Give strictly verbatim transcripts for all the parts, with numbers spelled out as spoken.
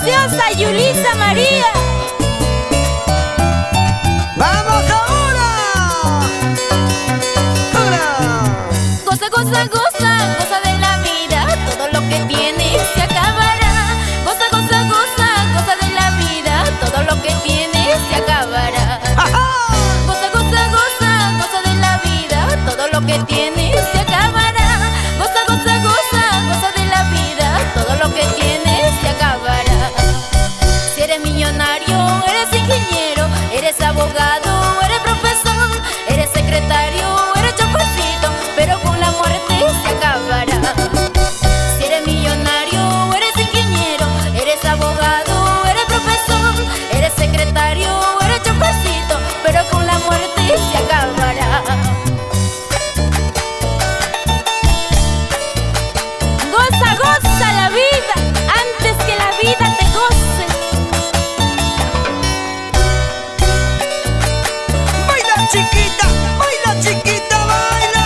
preciosa Yulisa María. ¡Vamos ahora! ¡Ahora! Goza, goza, goza, goza de la vida. Todo lo que tienes se acabará. Goza, goza, goza, goza de la vida. Todo lo que tienes se acabará. Goza, goza, goza, goza de la vida. Todo lo que tienes se acabará. Goza, goza, goza, goza de la vida. Todo lo que tienes se acabará. Si eres millonario, eres ingeniero, eres abogado, eres profesor, eres secretario, eres chofercito, pero con la muerte se acabará. Si eres millonario, eres ingeniero, eres abogado, eres profesor, eres secretario, eres chofercito, pero con la muerte se acabará. Goza, goza la vida antes que la vida te goce. ¡Baila, chiquita! ¡Baila, chiquita! ¡Baila!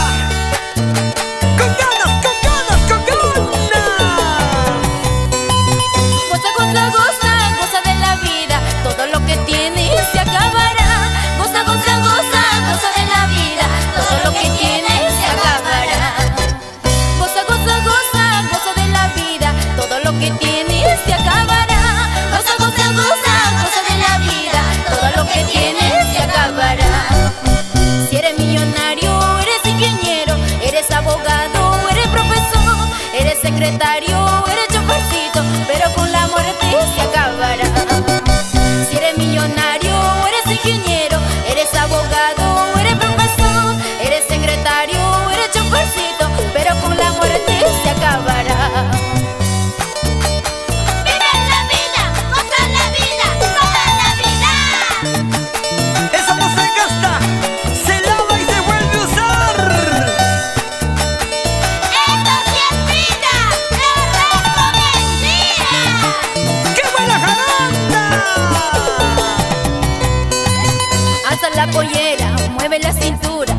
¡Con ganas, con ganas, con ganas! Goza, goza, goza, goza de la vida. Todo lo que tienes se acabará. Goza, goza, goza, goza de la vida. Todo lo que tienes se acabará. Goza, goza, goza, goza de la vida. Todo lo que tienes se acabará. Goza, goza, goza, goza de la vida. Todo lo que tienes se acabará. Si eres millonario, eres ingeniero, eres abogado, eres profesor, eres secretario, eres chofercito, pero con la muerte se acabará. Si eres millonario, eres ingeniero, eres abogado, eres profesor, eres secretario, eres chofercito, pero con la muerte se acabará. ¡Vive la vida! ¡Goza la vida! ¡Toda la vida! ¡Eso no se gasta! ¡Se lava y se vuelve a usar! ¡Esto sí es vida! ¡Lo recomendía! ¡Qué buena jaranda! Alza la pollera, mueve la cintura,